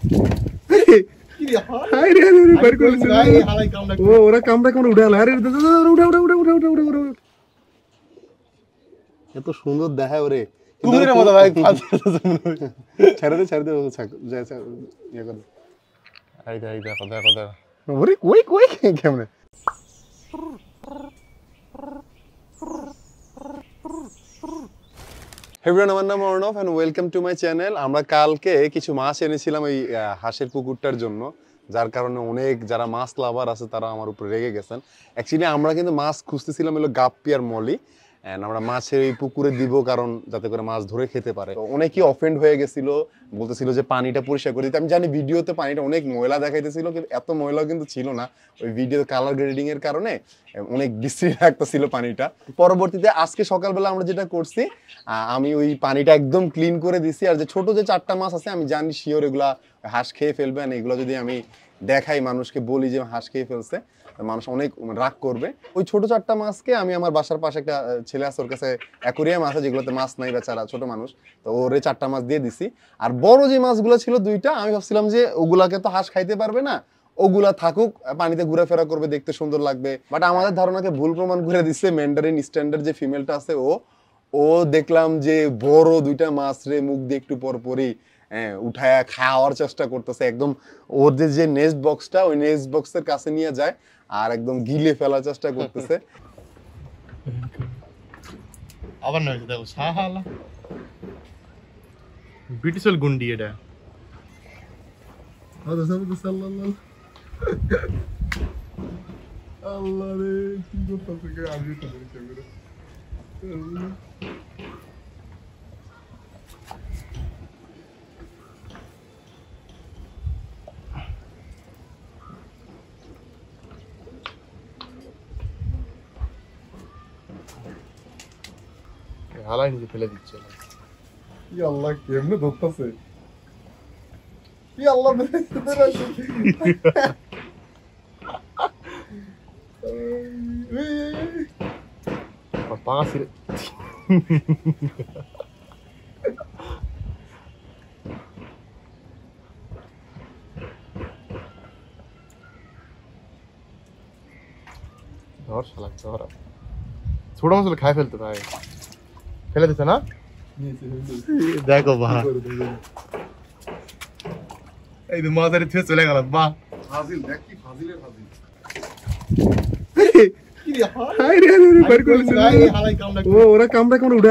ওরা কামড়া উঠে এত সুন্দর দেখায় ওরে কুমিরের মতো ভাই ছেড়ে দে ইয়ে করে এই দেখো ওরে কই কেমনে এভরিওয়ান, আমার নাম Arnab and welcome to my channel. আমরা কালকে কিছু মাছ এনেছিলাম এই হাঁসের পুকুরটার জন্য, যার কারণে অনেক যারা মাছ লাভার আছে তারা আমার উপরে রেগে গেছেন। অ্যাকচুয়ালি আমরা কিন্তু মাছ খুঁজতেছিলাম হলো গাপ্পি আর মলি, এন্ড আমরা মাছের এই পুকুরে দিব কারণ যাতে করে মাছ ধরে খেতে পারে। অনেকেই অফেন্ড হয়ে গেছিল, বলতেছিল যে পানিটা পরিষ্কার করে দিতে। আমি জানি ভিডিওতে পানিটা অনেক ময়লা দেখাইতেছিল, কিন্তু এত ময়লা কিন্তু ছিল না। ওই ভিডিও কালার গ্রেডিং এর কারণে অনেক বিশ্রী লাগতেছিল পানিটা। পরবর্তীতে আজকে সকালবেলা আমরা যেটা করছি, আমি ওই পানিটা একদম ক্লিন করে দিছি। আর যে ছোট যে 4টা মাছ আছে আমি জানি শিওর এগুলা হাঁস খেয়ে ফেলবে, আর এগুলো যদি আমি দেখাই মানুষকে বলি যে হাঁস খেয়ে ফেলছে, মানুষ অনেক রাগ করবে। ওই ছোট 4টা মাছকে আমি আমার বাসার পাশে একটা ছেলে আছে, ওর কাছে অ্যাকোরিয়াম আছে যেগুলোতে মাছ নাই, বেচারা ছোট মানুষ, তো ওরে 4টা মাছ দিয়ে দিছি। আর বড় যে মাছগুলো ছিল 2টা, আমি ভাবছিলাম যে ওগুলাকে তো হাঁস খাইতে পারবে না, ওগুলা থাকুক, পানিতে ঘোরাফেরা করবে, দেখতে সুন্দর লাগবে। বাট আমাদের ধারণাকে ভুল প্রমাণ করে দিচ্ছে। ম্যান্ডারিন স্ট্যান্ডার্ড যে ফিমেলটা আছে ও দেখলাম যে বড় 2টা মাছ রে মুখ দিয়ে একটু পরপরই উঠায়া খাওয়ার চেষ্টা করতেছে। একদম ওদের যে নেস্ট বক্সটা, ওই নেস্ট বক্সের কাছে নিয়ে যায় আর একদম গিলে ফেলার চেষ্টা করতেছে। আবার নয় দেখো সাহালা বিউটিফুল গুন্ডি এটা। আল্লাহ রে কি করতেছে কে আমি তো দেখতে করে হালাই নিচে ফেলে দিচ্ছে। কি আল্লাহ কেমনে ধরতেছে, কি আল্লাহ পাগাছি রে। ধর শালা ধর, ছোট মাছ খাই ফেলতে ভাই, ফেলে দিচ্ছে না দেখো বা এই তো মাঝারি থেকে চলে গেল। বাহ ফাজিল, দেখ কি ফাজিলের ফাজিল। ওরা কামড়া উঠে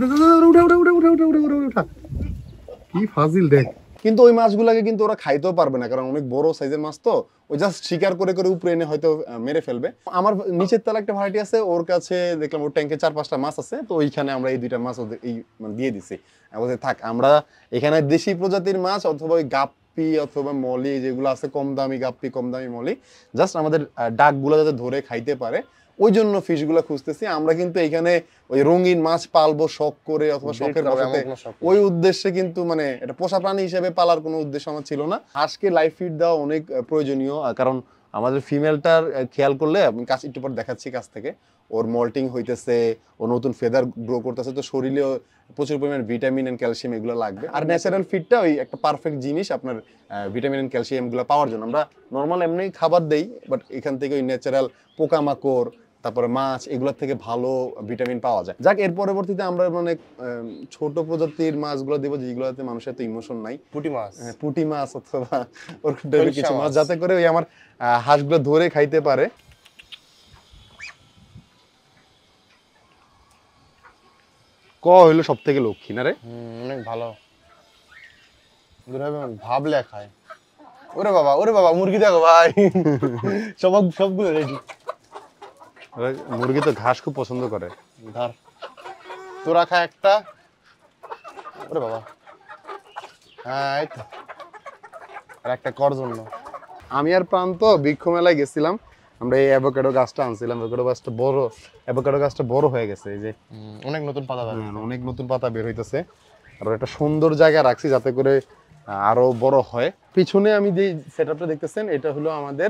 কি ফাজিল দেখ। কিন্তু ওই মাছগুলাকে কিন্তু ওরা খাইতেও পারবে না, কারণ অনেক বড় সাইজের মাছ, তো ওই জাস্ট শিকার করে করে উপরে এনে হয়তো মেরে ফেলবে। আমার নিচের তলা একটা ভাড়াটি আছে, ওর কাছে দেখলাম ওর ট্যাঙ্কে 4-5টা মাছ আছে, তো ওইখানে আমরা এই 2টা মাছ ওদের এই দিয়ে দিছি। বলতে থাক, আমরা এখানে দেশি প্রজাতির মাছ অথবা ওই গাপ্পি অথবা মলি যেগুলো আছে, কম দামি গাপ্পি কম দামি মলি, জাস্ট আমাদের ডাকগুলো যাতে ধরে খাইতে পারে ওই জন্য ফিশগুলো খুঁজতেছি আমরা। কিন্তু এখানে ওই রঙিন মাছ পালবো শখ করে অথবা শখের বশতে, ওই উদ্দেশ্যে কিন্তু মানে এটা পোষা প্রাণী হিসেবে পালার কোনো উদ্দেশ্য আমার ছিল না। হাঁসকে লাইফ ফিড দেওয়া অনেক প্রয়োজনীয়, কারণ আমাদের ফিমেলটার খেয়াল করলে আমি কাছ একটু পর দেখাচ্ছি কাছ থেকে, ওর মল্টিং হইতেছে, ও নতুন ফেদার গ্রো করতেছে, তো শরীরে প্রচুর পরিমাণে ভিটামিন এন্ড ক্যালসিয়াম এগুলো লাগবে। আর ন্যাচারাল ফিডটা ওই একটা পারফেক্ট জিনিস আপনার ভিটামিন এন্ড ক্যালসিয়াম গুলো পাওয়ার জন্য। আমরা নর্মাল এমনি খাবার দেই, বাট এখান থেকে ওই ন্যাচারাল পোকামাকড় তারপরে মাছ এগুলোর থেকে ভালো ভিটামিন পাওয়া যায়। যাক, এর পরবর্তীতে আমরা মানে ছোট প্রজাতির মাছগুলো দেবো যেগুলোতে মানুষের তো ইমোশন নাই, পুঁটি মাছ অথবা ওর কিছু মাছ, যাতে করে ওই আমার হাঁসগুলো ধরে খাইতে পারে। ক হইলো সব থেকে লক্ষ্মী না রে, অনেক ভালো ভাবলে খায়। ওরে বাবা মুরগি দেখো ভাই, সবগুলো রেডি। মুরগি তো ঘাস খুব পছন্দ করে। ধর তোরা খা একটা। ওরে বাবা, হ্যাঁ এই তো আর একটা কর জন্য। আমি আর প্রান্ত বৃক্ষ মেলায় গেছিলাম, আমরা এই অ্যাভোকাডো গাছটা আনছিলাম। অ্যাভোকাডো গাছটা বড় হয়ে গেছে, এই যে অনেক নতুন পাতা, অনেক নতুন পাতা বের হইতেছে। আর একটা সুন্দর জায়গায় রাখছি যাতে করে আরো বড় হয়। পিছনে আমি যে সেটআপটা দেখতেছেন, এটা হলো আমাদের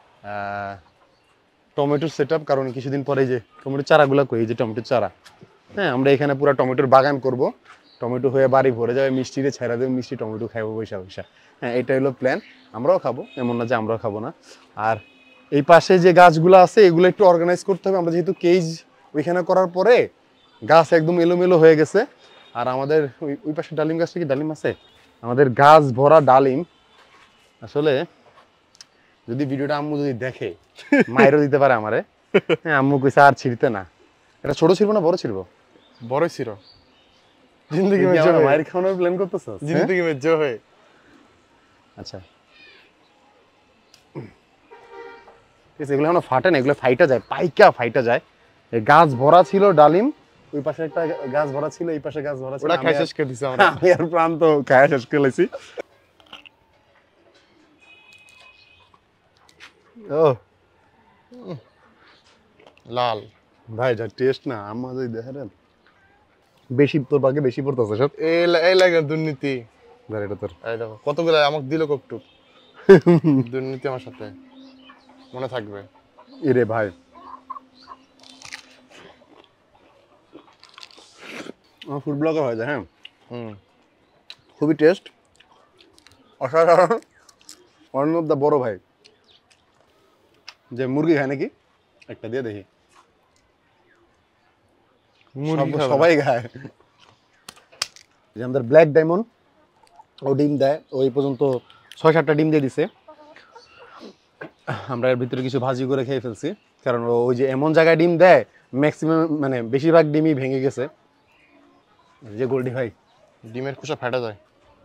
টমেটোর সেটআপ। কারণ কিছুদিন পরে যে টমেটোর চারাগুলো কই, এই যে টমেটোর চারা, হ্যাঁ আমরা এখানে পুরো টমেটোর বাগান করব। টমেটো হয়ে বাড়ি ভরে যাবে, মিষ্টিতে ছেড়া দেবে, মিষ্টি টমেটো খাইবো বৈশা বৈশা। হ্যাঁ, এটা হলো প্ল্যান। আমরাও খাবো, এমন না যে আমরাও খাবো না। আর এই পাশে যে গাছগুলো আছে এগুলো একটু অর্গানাইজ করতে হবে। আমরা যেহেতু কেজ ওইখানে করার পরে গাছ একদম এলোমেলো হয়ে গেছে। আর আমাদের ওই পাশে ডালিম গাছটা কি ডালিম আছে, আমাদের গাছ ভরা ডালিম। আসলে যদি ভিডিওটা আম্মু যদি দেখে মাইরও দিতে পারে আমারে। হ্যাঁ, আম্মু কইছে আর ছিড়তে না। এটা ছোট ছিড়বো না বড় ছিড়বো? বড় ছিল জিন্দগি মে আমরা মায়ের খাওয়ানোর প্ল্যান করতেছ? জিন্দগি মে জো হয়। আচ্ছা, ঠিক আছে, এগুলো এখনো ফাটে না, এগুলো ফাইটা যায়, পাইকা ফাইটা যায়। এই গাছ ভরা ছিল ডালিম, ওই পাশে একটা গাছ ভরা ছিল, এই পাশে গাছ ভরা ছিল। ওটা খাই শেষ করে দিছে আমরা। আমি আর প্রান্ত খায়া শেষ করে লাইছি। ও লাল ভাই, যা টেস্ট না, আম্মা যদি দেখে দেন বেশি, তোর ভাগে বেশি পড়তেছে সব। এই লাগে দুর্নীতি। ধর এটা তোর। এই দেখো কতগুলো আমাকে দিল ককটুক। দুর্নীতি আমার সাথে মনে থাকবে। এরে ভাই, আমার ফুড ব্লগার হয়ে যায়। হ্যাঁ, খুবই টেস্ট অসাধারণ। অর্ণব দা বড় ভাই যে মুরগি খায় নাকি, একটা দিয়ে দেখি। সবাই খায়। যে আমাদের ব্ল্যাক ডায়মন্ড, ও ডিম দেয়, ওই পর্যন্ত 6-7টা ডিম দিয়ে দিছে। আমরা এর ভিতরে কিছু ভাজি করে খেয়ে ফেলছি, কারণ ওই যে এমন জায়গায় ডিম দেয় ম্যাক্সিমাম মানে বেশিরভাগ ডিমই ভেঙে গেছে। যে গোল্ডি ভাই, ডিমের খোসা ফাটা যায়।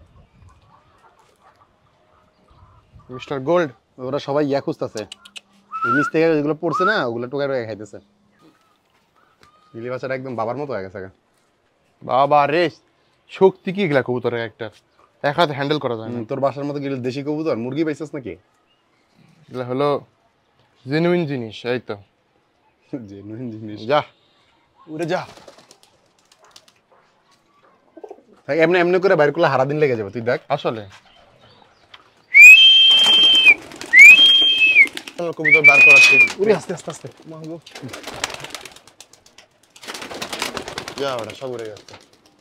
মিস্টার গোল্ড, ওরা সবাই ইয়া খুঁজতেছে, নিচ থেকে যেগুলো পড়ছে না ওগুলো টোকায় টোকায় খাইতেছে। ইলি বাচ্চাটা একদম বাবার মতো হয়ে গেছে। বাবা রে, শক্তি কি গেলা কবুতরের একটা, এক হাতে হ্যান্ডেল করা যায় না। তোর বাসার মতো গেলে দেশি কবুতর মুরগি পাইছিস নাকি? এগুলা হলো জেনুইন জিনিস। এই তো জেনুইন জিনিস। যা উড়ে যা। এমনি এমনি করে বাইর করলে হারা দিন লেগে যাবে, তুই দেখ। আসলে কবুতর বার করাচ্ছি। উড়ে আস্তে আস্তে আস্তে। যা ওটা সব উড়ে গেছে।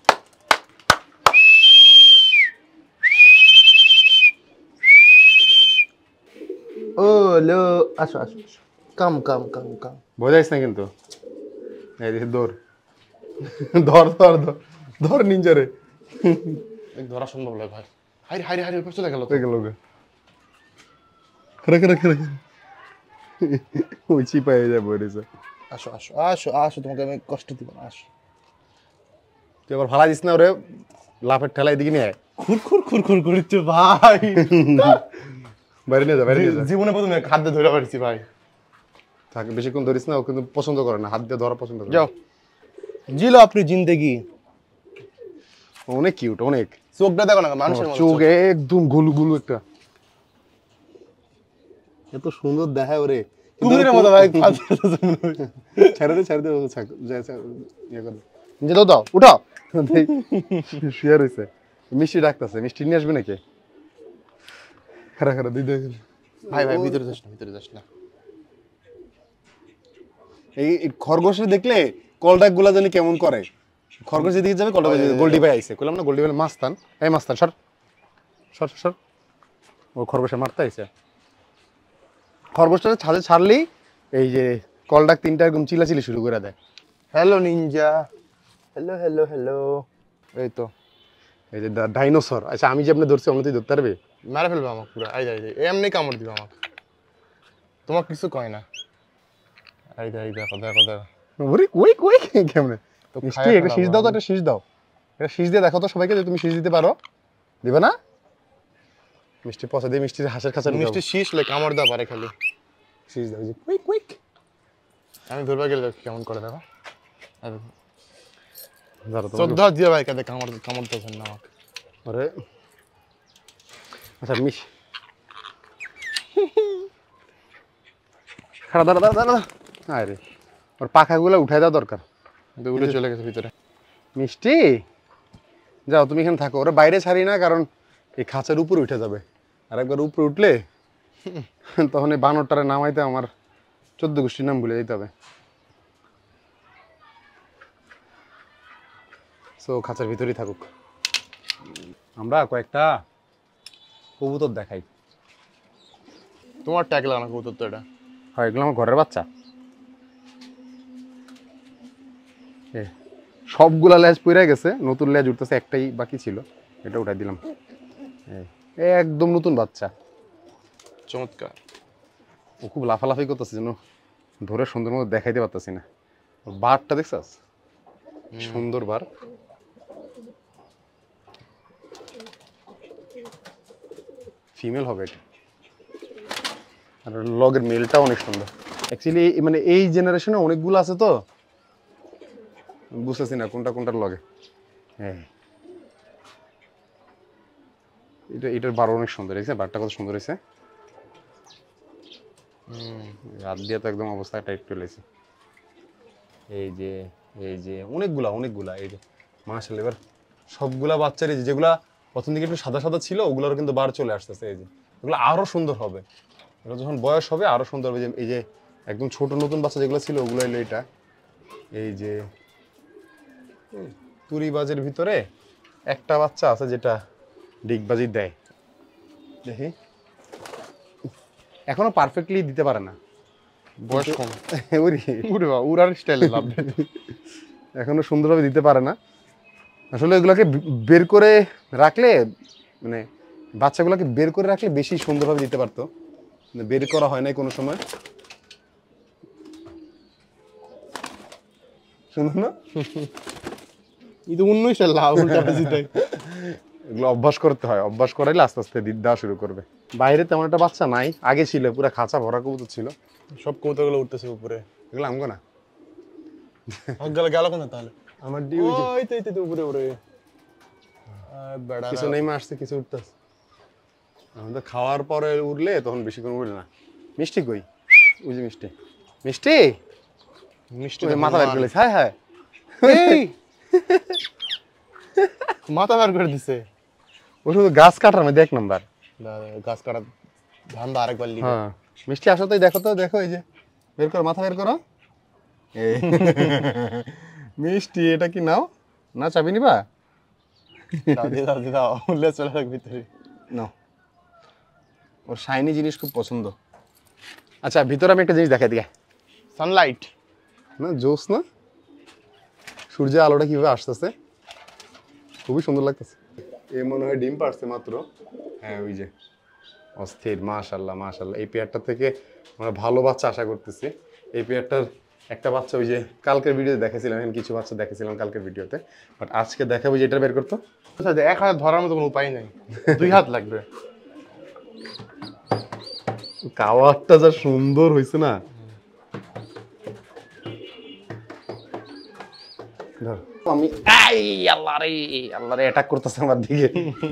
ও লো, আসো আসো কাম কাম কাম কাম। বোঝাইস না কিন্তু। এই দেখি দৌড়, ধর ধর ধর ধর নিঞ্জারে। ধরা সম্ভব নয় ভাই। হাইরে হাইরে হাইরে উপর চলে গেল তো। গেল গে। খরে খরে খরে। ওই চিপায় যায় বইরেছে। আসো আসো আসো আসো, তোমাকে আমি কষ্ট দিব না, আসো। তুই আবার ফালা দিস না ওরে, লাফের ঠেলা এদিকে নিয়ে আয়। খুর খুর খুর খুর করছে ভাই। বাইরে নিয়ে যা, বাইরে নিয়ে যা। জীবনে প্রথমে খাদ্য ধরে পারছি ভাই। থাক, বেশিক্ষণ ধরিস না, ও কিন্তু পছন্দ করে না, হাত দিয়ে ধরা পছন্দ করে। যাও, জিলো আপনি জিন্দেগি। অনেক কিউট, অনেক। চোখটা দেখো না মানুষের মতো। চোখ একদম গুলু গুলু একটা, এত সুন্দর দেখায় ওরে। কুকুরের মতো ভাই। ছেড়ে দে ছেড়ে দে, ইয়ে করে যে দাও দাও উঠাও। শুয়ে রয়েছে, মিষ্টি ডাকতেছে, মিষ্টি নিয়ে আসবে নাকি? খারা খারা দিদি। ভাই ভাই ভিতরে যাস না, ভিতরে যাস না। এই খরগোশের দেখলে কলডাক গুলা জানি কেমন করে। খরগোশ যেদিকে যাবে কলডাক, গোল্ডি ভাই আইছে, কইলাম না গোল্ডি ভাই মাস্তান। এই মাস্তান সর সর সর। ও খরগোশে মারতে আইছে। খরগোশটা ছাদে ছাড়লেই এই যে কলডাক তিনটা এরকম চিলাচিলি শুরু করে দেয়। Hello ninja, hello hello hello. এই তো এই যে ডাইনোসর। আচ্ছা, আমি যে আপনি ধরছি অন্য তুই ধরতে পারবি? মেরে ফেলবে আমাকে পুরো। এই যাই যাই, এমনি কামড় দিবে আমাকে, তোমার কিছু কয় না। এই দেখো দেখো দেখো। ওরে কই কই কেমনে তো মিষ্টি, একটা শীষ দাও তো, একটা শীষ দাও, একটা শীষ দিয়ে দেখো তো সবাইকে যে তুমি শীষ দিতে পারো। দিবে না? মিষ্টি পচা দিয়ে মিষ্টির হাঁসের খাঁচা মিষ্টি শীষ লে কামড় দেওয়া পারে খালি। শীষ দাও যে কুইক কুইক। আমি ধরবা গেলে কেমন করে দেখো। ধরো তো। শ্রদ্ধা দিয়ে ভাই কাঁদে কামড় কামড় দিয়েছেন না আমাকে। আরে আচ্ছা মিশ খারাপ, দাঁড়া দাঁড়া দাঁড়া। আরে ওর পাখাগুলো উঠাই দেওয়া দরকার। উড়ে চলে গেছে ভিতরে। মিষ্টি যাও, তুমি এখানে থাকো, ওরা বাইরে ছাড়ি না, কারণ এই খাঁচার উপরে উঠে যাবে। আর একবার উপরে উঠলে তখন এই বানরটারে নামাইতে আমার 14 গোষ্ঠীর নাম ভুলে যেতে হবে। সো সো খাঁচার ভিতরেই থাকুক। আমরা কয়েকটা কবুতর দেখাই। তোমার ট্যাগ লাগানো কবুতর তো এটা। হয়, এগুলো আমার ঘরের বাচ্চা। সবগুলা লেজ পড়ে গেছে, নতুন লেজ উঠতেছে, একটাই বাকি ছিল, এটা উঠাই দিলাম। একদম নতুন বাচ্চা, চমৎকার। ও খুব লাফালাফি করতেছে, যেন ধরে সুন্দর মতো দেখাইতে পারতেছি না। বারটা দেখছাস, সুন্দর বার। ফিমেল হবে এটা, আর লগের মেলটা অনেক সুন্দর। অ্যাকচুয়ালি মানে এই জেনারেশনে অনেকগুলো আছে তো বুঝতেছি না কোনটা কোনটার লগে। হ্যাঁ, এটার বার অনেক সুন্দর হয়েছে, বারটা কত সুন্দর হয়েছে। রাত দিয়ে তো একদম অবস্থা টাইট করে লেছে। এই যে অনেকগুলা এই যে মাশাআল্লাহ, এবার সবগুলা বাচ্চারই যেগুলা প্রথম দিকে একটু সাদা সাদা ছিল ওগুলোর কিন্তু বার চলে আসতেছে। এই যে এগুলো আরো সুন্দর হবে, এগুলো যখন বয়স হবে আরো সুন্দর হবে। এই যে একদম ছোট নতুন বাচ্চা যেগুলো ছিল ওগুলো এলো এটা। এই যে তুরিবাজের ভিতরে একটা বাচ্চা আছে যেটা ডিগবাজি দেয়, দেখি এখনো পারফেক্টলি দিতে পারে না, বয়স কম। উড়ার স্টাইলে লাভ এখনো সুন্দরভাবে দিতে পারে না। আসলে এগুলোকে বের করে রাখলে, মানে বাচ্চাগুলোকে বের করে রাখলে বেশি সুন্দরভাবে দিতে পারতো, বের করা হয় নাই কোনো সময়। শুনুন না, ಇದು 19 সাল উল্টা বেশি দেয়। এগুলো অভ্যাস করতে হয়, অভ্যাস করাইলে আস্তে আস্তে দেওয়া শুরু করবে। বাইরে তেমন একটা বাচ্চা নাই, আগে ছিল পুরো খাঁচা ভরা কবুতর ছিল। সব কবুতরগুলো উঠতেছে উপরে। এগুলো আমগো না, গেল গেল কোন তাহলে? আমার ডিউ ওই তো উপরে উপরে বেড়া কিছু নেমে আসছে, কিছু উঠতেছে। আমাদের খাওয়ার পরে উঠলে তখন বেশিক্ষণ উঠে না। মিষ্টি কই? ওই যে মিষ্টি, মিষ্টি মিষ্টি মাথা বের করে, হ্যাঁ হ্যাঁ মাথা বের করে দিছে। ও শুধু গাছ কাটার মধ্যে এক নাম্বার। গাছ কাটা ধান্দা আরেকবার লিখে। হ্যাঁ, মিষ্টি আসো তো, দেখো তো, দেখো এই যে বের করো, মাথা বের করো। এই মিষ্টি, এটা কি নাও না, চাবি নিবা? দাও উল্লে চলে যাক ভিতরে। নাও, ওর শাইনি জিনিস খুব পছন্দ। আচ্ছা, ভিতরে আমি একটা জিনিস দেখাই দিই। সানলাইট না, জোস না, সূর্যের আলোটা কিভাবে আসতেছে, খুবই সুন্দর লাগতেছে। এ মনে হয় ডিম পারছে মাত্র। হ্যাঁ, ওই যে অস্থির, মাশাআল্লাহ মাশাআল্লাহ। এই পেয়ারটা থেকে আমরা ভালো বাচ্চা আশা করতেছি। এই পেয়ারটার একটা বাচ্চা ওই যে কালকের ভিডিওতে দেখেছিলাম, কিছু বাচ্চা দেখেছিলাম কালকের ভিডিওতে, বাট আজকে দেখাবো যে এটা বের করতো। আচ্ছা, এক হাত ধরার মতো কোনো উপায় নাই, 2 হাত লাগবে। কাওয়ারটা যা সুন্দর হয়েছে না, আমি আল্লাহ রে অ্যাটাক করতেছে আমার দিকে।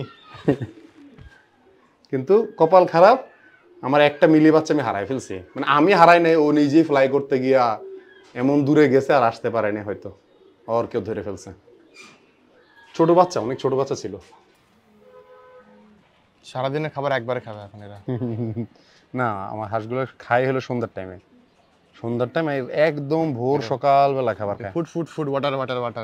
কিন্তু কপাল খারাপ, আমার একটা মিলি বাচ্চা আমি হারাই ফেলছি। মানে আমি হারাই নাই, ও নিজেই ফ্লাই করতে গিয়া এমন দূরে গেছে আর আসতে পারেনি, হয়তো আর কেউ ধরে ফেলছে। ছোট বাচ্চা, অনেক ছোট বাচ্চা ছিল। সারাদিনের খাবার একবারে খাবে এখন এরা। না, আমার হাঁসগুলো খাই হলো সন্ধ্যার টাইমে, সন্ধ্যার টাইমে একদম ভোর সকালবেলা খাবার খায়। Food food food water water water.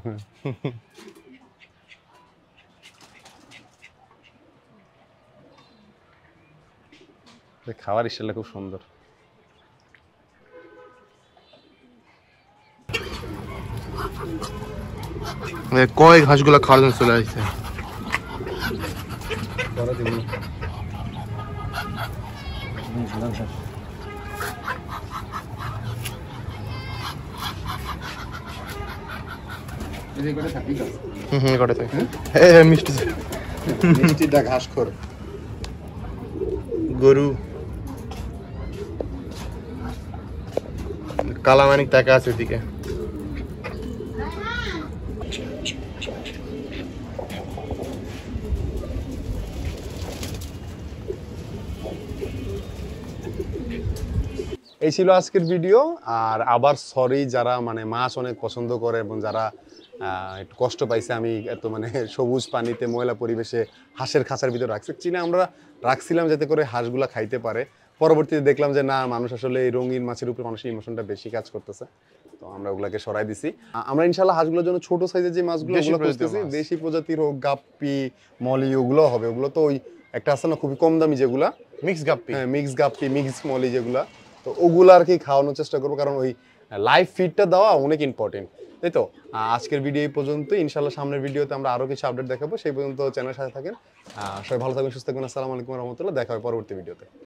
খাওয়ার স্টাইলটা খুব সুন্দর। কয় ঘাসগুলো খাওয়ার জন্য চলে আসছে। মিষ্টি মিষ্টিটা ঘাস খোর গরু কালামানিক টাকা আছে ওদিকে। এই ছিল আজকের ভিডিও। আর আবার সরি যারা মানে মাছ অনেক পছন্দ করে এবং যারা একটু কষ্ট পাইছে আমি এত মানে সবুজ পানিতে ময়লা পরিবেশে হাঁসের খাঁচার ভিতরে রাখছি। চিনে আমরা রাখছিলাম যাতে করে হাঁসগুলা খাইতে পারে। পরবর্তীতে দেখলাম যে না, মানুষ আসলে এই রঙিন মাছের উপরে মানুষের ইমোশনটা বেশি কাজ করতেছে। তো আমরা ওগুলাকে সরাই দিছি। আমরা ইনশাআল্লাহ হাঁসগুলোর জন্য ছোট সাইজের যে মাছগুলো দেশি ওগুলো প্রজাতির খুঁজতেছি, মাছ। দেশি প্রজাতির হোক, গাপ্পি, মলি ওগুলো হবে। ওগুলো তো ওই একটা আছে না খুবই কম দামি যেগুলা, মিক্স গাপ্পি। হ্যাঁ মিক্স গাপ্পি, মিক্স মলি যেগুলা, তো ওগুলো আর কি খাওয়ানোর চেষ্টা করবো, কারণ ওই লাইভ ফিডটা দেওয়া অনেক ইম্পর্টেন্ট, তাই তো। আজকের ভিডিও এই পর্যন্ত, ইনশাআল্লাহ সামনের ভিডিওতে আমরা আরো কিছু আপডেট দেখাবো। সেই পর্যন্ত চ্যানেলের সাথে থাকেন, সবাই ভালো থাকবেন, সুস্থ থাকবেন। আসসালামু আলাইকুম রহমতুল্লাহ, দেখা হয় পরবর্তী ভিডিওতে।